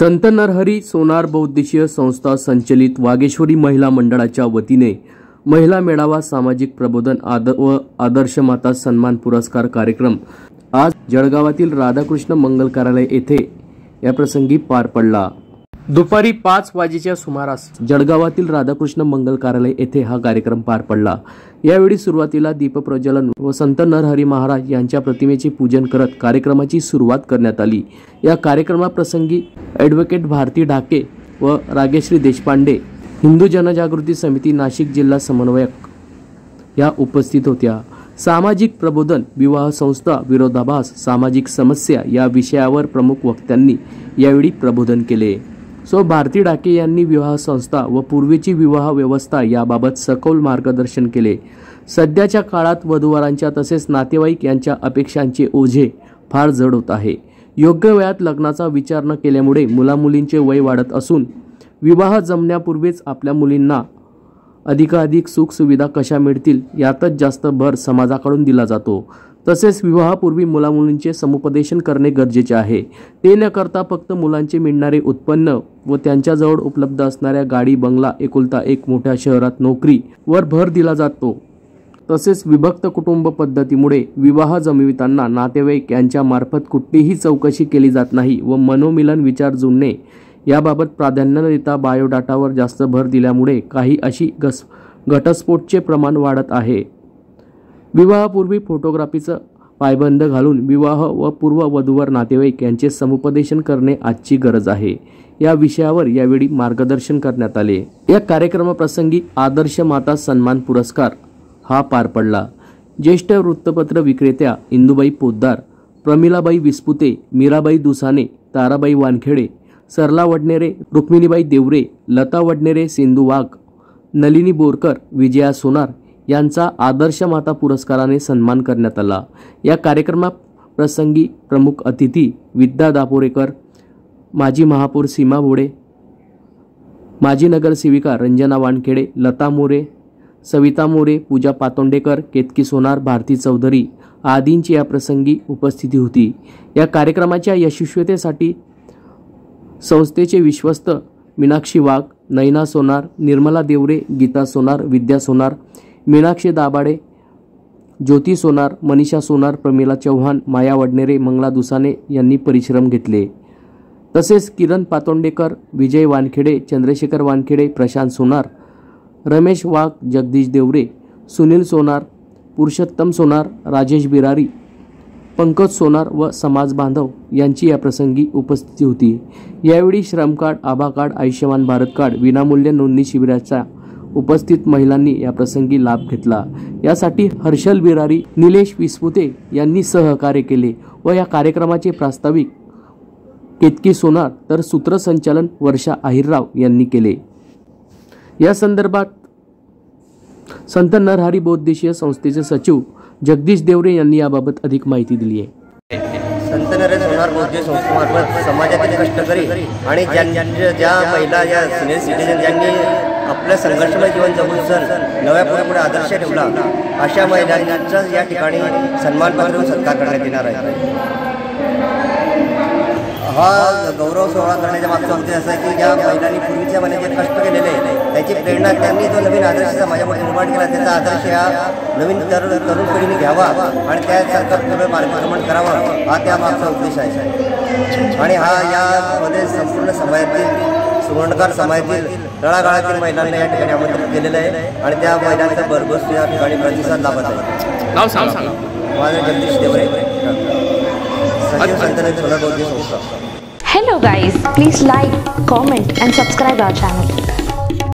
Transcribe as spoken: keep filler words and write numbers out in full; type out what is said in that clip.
संत नरहरी सोनार बहुउद्देशीय संस्था संचलित वागेश्वरी महिला मंडळाच्या वतीने महिला मेळावा सामाजिक प्रबोधन आदर व आदर्श माता सन्मान पुरस्कार कार्यक्रम आज जळगावातील राधाकृष्ण मंगल कार्यालय येथे या प्रसंगी पार पडला। दुपारी पाच वाजेच्या सुमारास जळगावातील राधाकृष्ण मंगल कार्यालय येथे हा कार्यक्रम पार पडला। यावेळी सुरुवातीला दीपप्रज्वलन व संत नरहरी महाराज यांच्या प्रतिमेचे पूजन करत कार्यक्रमाची सुरुवात करण्यात आली। या कार्यक्रमाप्रसंगी ॲडव्होकेट भारती ढाके व रागेश्री देशपांडे हिंदू जनजागृती समिती नाशिक जिल्हा समन्वयक या उपस्थित होत्या। सामाजिक प्रबोधन, विवाह संस्था विरोधाभास, सामाजिक समस्या या विषयावर प्रमुख वक्त्यांनी यावेळी प्रबोधन केले। सो भारती ढाके यांनी विवाह संस्था व पूर्वीची विवाह व्यवस्था याबाबत सखोल मार्गदर्शन केले। सध्याच्या काळात वधूवरांच्या तसेच नातेवाईक यांच्या अपेक्षांचे ओझे फार जड होत आहे। योग्य वयात लग्नाचा विचार न केल्यामुळे मुलामुलींचे वय वाढत असून विवाह जमण्यापूर्वीच आपल्या मुलींना अधिकाधिक सुख सुविधा कशा मिळतील यातच जास्त भर समाजाकडून दिला जातो। तसेच विवाहापूर्वी मुलामुलींचे समुपदेशन करणे गरजेचे आहे। ते न करता फक्त मुलांचे मिळणारे उत्पन्न व त्यांच्याजवळ उपलब्ध असणाऱ्या गाडी बंगला एकुलता एक मोठ्या शहरात नोकरी वर भर दिला जातो। तसेच विभक्त कुटुंब पद्धतीमुळे विवाह जमविताना नातेवाईक यांच्या मार्फत कुठलीही चौकशी केली जात नाही व मनोमिलन विचार जुळणे याबाबत प्राधान्य देता बायोडाटावर जास्त भर दिल्यामुळे काही अशी घस घटस्फोटचे प्रमाण वाढत आहे। विवाहापूर्वी फोटोग्राफीचा पायबंद घालून विवाह व पूर्व वधूवर नातेवाईक यांचे समुपदेशन करणे आजची गरज आहे। या विषयावर यावेळी मार्गदर्शन करण्यात आले। या कार्यक्रमाप्रसंगी आदर्श माता सन्मान पुरस्कार हा पार पडला। ज्येष्ठ वृत्तपत्र विक्रेत्या इंदुबाई पोद्दार, प्रमिलाबाई विस्पुते, मीराबाई दुसाने, ताराबाई वानखेडे, सरला वडनेरे, रुक्मिणीबाई देवरे, लता वडनेरे, सिंधू वाघ, नलिनी बोरकर, विजया सोनार यांचा आदर्श माता पुरस्काराने सन्मान करण्यात आला। या कार्यक्रमाप्रसंगी प्रमुख अतिथी विद्या दापोरेकर, माजी महापौर सीमा भोडे, माजी नगरसेविका रंजना वानखेडे, लता मोरे, सविता मोरे, पूजा पातोंडेकर, केतकी सोनार, भारती चौधरी आदींची या प्रसंगी उपस्थिती होती। या कार्यक्रमाच्या यशस्वीतेसाठी संस्थेचे विश्वस्त मीनाक्षी वाघ, नैना सोनार, निर्मला देवरे, गीता सोनार, विद्या सोनार, मीनाक्षी दाभाडे, ज्योती सोनार, मनीषा सोनार, प्रमिला चव्हाण, माया वडनेरे, मंगला दुसाने यांनी परिश्रम घेतले। तसेच किरण पातोंडेकर, विजय वानखेडे, चंद्रशेखर वानखेडे, प्रशांत सोनार, रमेश वाघ, जगदीश देवरे, सुनील सोनार, पुरुषोत्तम सोनार, राजेश बिरारी, पंकज सोनार व समाज बांधव यांची या प्रसंगी उपस्थिती होती। यावेळी Shram card, Abha card, Ayushman Bharat card, विनामूल्य नोंदणी शिबिराचा उपस्थित महिलांनी या प्रसंगी लाभ घेतला। यासाठी हर्षल बिरारी, निलेश विस्पुते यांनी सहकार्य केले व या कार्यक्रमाचे प्रास्ताविक केतकी सोनार तर सूत्रसंचालन वर्षा आहिरराव यांनी केले। या संदर्भात संत नरहरी बहुउद्देशीय संस्थेचे सचिव जगदीश देवरे यांनी याबाबत अधिक माहिती दिली आहे। संत नरहरी सोनार बहुउद्देशीय संस्थेमार्फत समाजातील कष्टकरी आणि ज्या ज्या महिला या सिनियर सिटीजन ज्यांनी आपलं संघर्षमय जीवन जगून सण नव्या पिढीपुढे आदर्श ठेवला अशा महिलांचा या ठिकाणी सन्मानपत्र सत्कार करण्यात येणार आहे। हा गौरव सोहळा करण्याच्या मागचा उद्देश असा आहे की ज्या महिलांनी पूर्वीच्या महिन्याचे कष्ट केलेले त्याची प्रेरणा त्यांनी जो नवीन आदर्श समाजामध्ये निर्माण केला त्याचा आदर्श या नवीन तरुण तरुण पिढीने घ्यावा आणि त्यासारखा पूर्ण मार्गक्रमण करावं हा त्या मागचा उद्देश आहे। आणि हा यामध्ये संपूर्ण समाजातील सुवर्णकार समाजातील तळागाळातील महिलांना या ठिकाणी आमंत्रित केलेलं आहे आणि त्या महिलांचा भरघोस या ठिकाणी प्रतिसाद लाभत आहे। नाव सांगा। माझं जगदीश देवरे, सचिव संत नरहरी सोनार बहुउद्देशीय संस्था। Hello guys, please like, comment and subscribe our channel.